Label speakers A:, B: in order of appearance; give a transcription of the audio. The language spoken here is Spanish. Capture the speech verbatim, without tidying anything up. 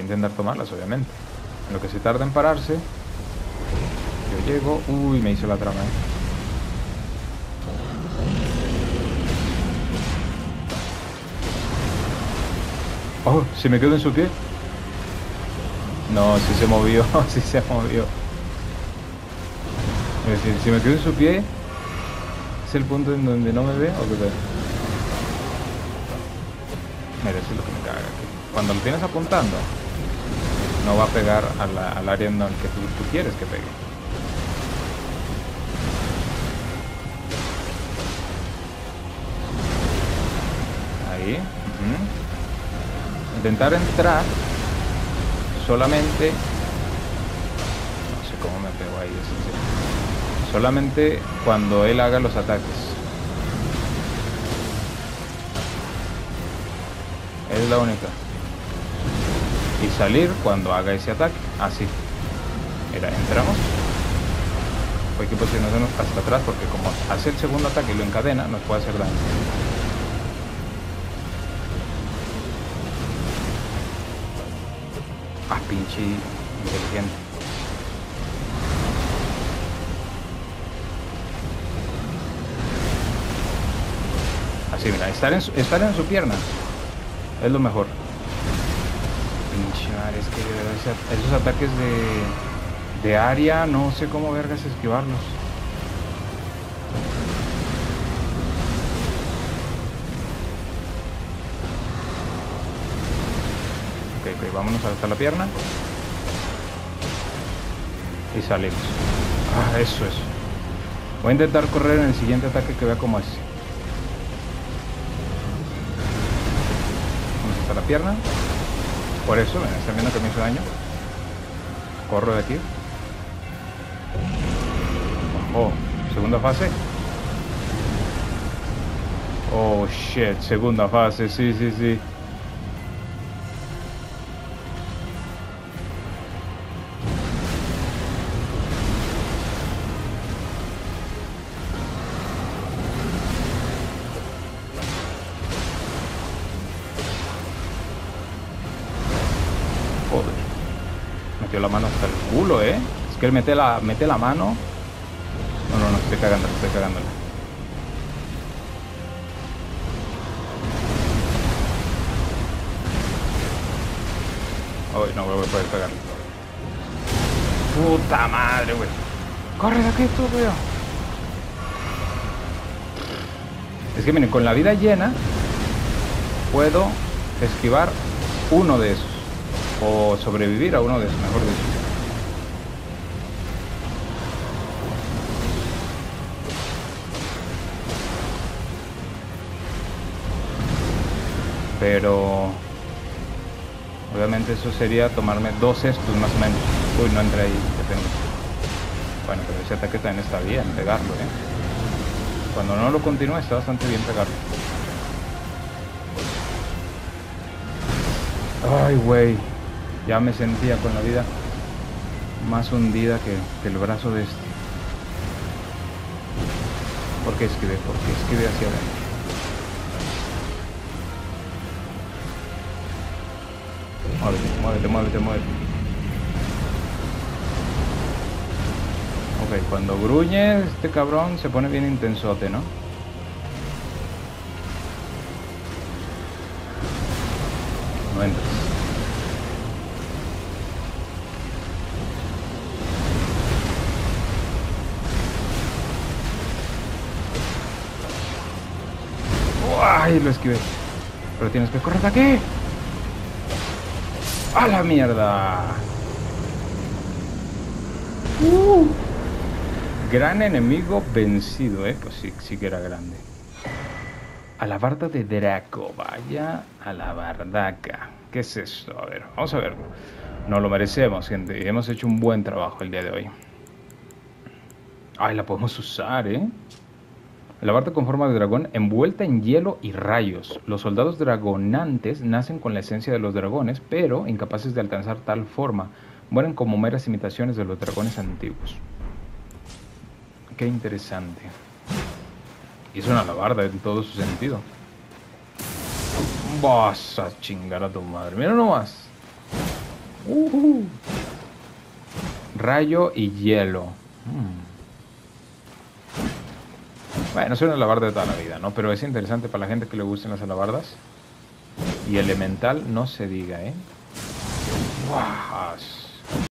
A: a intentar tomarlas, obviamente. En lo que se tarda en pararse, yo llego... Uy, me hizo la trama, ¿eh? Oh, ¿se me quedó en su pie? No, sí se movió, sí se movió. Es decir, si me quedo en su pie, ¿es el punto en donde no me ve o qué ve? Mira, eso es lo que me caga. Que cuando lo tienes apuntando, no va a pegar a la, al área en donde tú, tú quieres que pegue. Ahí. Uh-huh. Intentar entrar solamente... No sé cómo me pego ahí. Es decir, solamente cuando él haga los ataques. Es la única. Y salir cuando haga ese ataque. Así. Mira, entramos. Hay que posicionarnos hasta atrás porque como hace el segundo ataque y lo encadena, nos puede hacer daño. Ah, pinche inteligente. Así, mira, estar en su, estar en su pierna es lo mejor. Pinche madre, es que ese, esos ataques de, de área, no sé cómo vergas esquivarlos. Ok, ok, vámonos hasta la pierna. Y salimos. Ah, eso es. Voy a intentar correr en el siguiente ataque que vea como es. Vamos hasta la pierna. Por eso, ven, están viendo que me hizo daño. Corro de aquí. Oh, segunda fase. Oh, shit, segunda fase, sí, sí, sí. Joder. Metió la mano hasta el culo, ¿eh? Es que él mete la, mete la mano. No, no, no, estoy cagando, estoy cagándola. Uy, no voy a poder pegarle. Puta madre, güey. Corre de aquí, tú, güey. Es que miren, con la vida llena puedo esquivar uno de esos. O sobrevivir a uno de esos, mejor dicho. Pero obviamente eso sería tomarme dos estos más o menos. Uy, no entré ahí, depende. Bueno, pero ese ataque también está bien, pegarlo, ¿eh? Cuando no lo continúa está bastante bien pegarlo. Ay, güey. Ya me sentía con la vida más hundida que, que el brazo de este. ¿Por qué esquivé? ¿Por qué esquivé hacia adentro? Muévete, muévete, muévete, muévete. Ok, cuando gruñe este cabrón se pone bien intensote, ¿no? No entres. ¡Ay! Lo esquivé. Pero tienes que correr de aquí. ¡A la mierda! Uh, gran enemigo vencido, ¿eh? Pues sí, sí que era grande. Alabarda de Draco. Vaya alabardaca. ¿Qué es esto? A ver, vamos a verlo. Nos lo merecemos, gente. Y hemos hecho un buen trabajo el día de hoy. Ay, la podemos usar, ¿eh? La barda con forma de dragón envuelta en hielo y rayos. Los soldados dragonantes nacen con la esencia de los dragones, pero incapaces de alcanzar tal forma. Mueren como meras imitaciones de los dragones antiguos. Qué interesante. Y es una alabarda en todo su sentido. Vas a chingar a tu madre. Mira nomás. Uh, rayo y hielo. Hmm. Bueno, es una alabarda de toda la vida, ¿no? Pero es interesante para la gente que le gusten las alabardas. Y elemental, no se diga, ¿eh? ¡Guau!